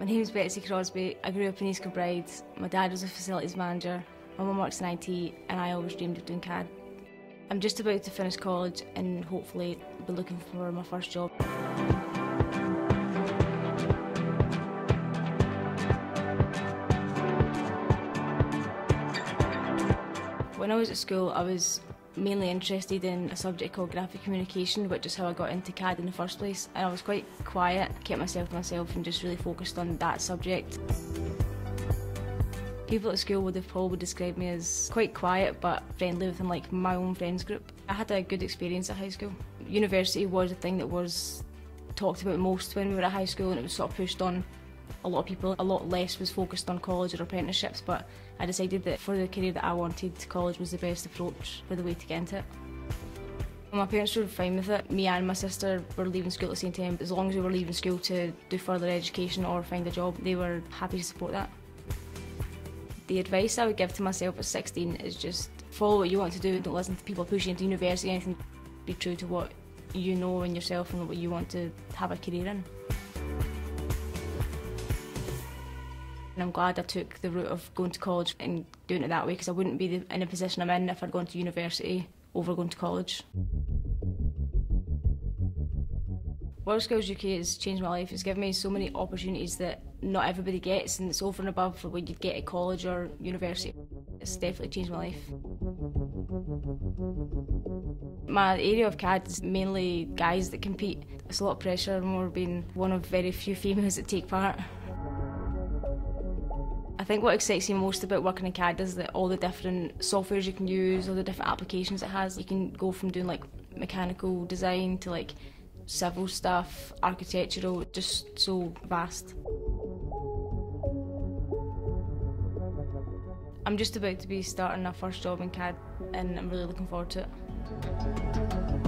My name is Betsy Crosbie. I grew up in East Kilbride. My dad was a facilities manager, my mum works in IT, and I always dreamed of doing CAD. I'm just about to finish college and hopefully be looking for my first job. When I was at school, I was mainly interested in a subject called graphic communication, which is how I got into CAD in the first place. And I was quite quiet, kept myself to myself and just really focused on that subject. People at school would have probably described me as quite quiet but friendly within like my own friends group. I had a good experience at high school. University was a thing that was talked about most when we were at high school, and it was sort of pushed on a lot of people. A lot less was focused on college or apprenticeships, but I decided that for the career that I wanted, college was the best approach for the way to get into it. My parents were fine with it. Me and my sister were leaving school at the same time. As long as we were leaving school to do further education or find a job, they were happy to support that. The advice I would give to myself at 16 is just follow what you want to do. Don't listen to people pushing into university or anything. Be true to what you know in yourself and what you want to have a career in. And I'm glad I took the route of going to college and doing it that way, because I wouldn't be in the position I'm in if I'd gone to university over going to college. WorldSkills UK has changed my life. It's given me so many opportunities that not everybody gets, and it's over and above what you'd get at college or university. It's definitely changed my life. My area of CAD is mainly guys that compete. It's a lot of pressure, more being one of very few females that take part. I think what excites me most about working in CAD is that all the different softwares you can use, all the different applications it has. You can go from doing like mechanical design to like civil stuff, architectural, just so vast. I'm just about to be starting my first job in CAD and I'm really looking forward to it.